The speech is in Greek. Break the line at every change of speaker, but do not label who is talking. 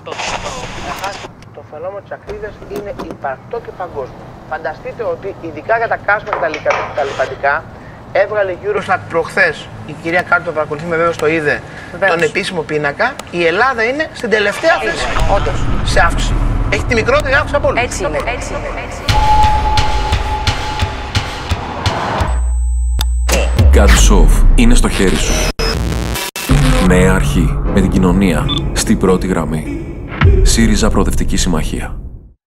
Το φαινόμενο της ακρίβειας είναι υπαρκτό και παγκόσμιο. Φανταστείτε ότι ειδικά για τα καύσιμα και τα λιπαντικά έβγαλε η Eurostat προχθές, η κυρία Κάρτη το παρακολουθεί με βέβαιος το είδε, τον επίσημο πίνακα, η Ελλάδα είναι στην τελευταία θέση.
Όντως.
Σε αύξηση. Έχει τη μικρότερη αύξηση από όλους.
Έτσι είναι.
Gadsof είναι στο χέρι σου. Νέα αρχή με την κοινωνία στη πρώτη γραμμή. ΣΥΡΙΖΑ Προοδευτική Συμμαχία.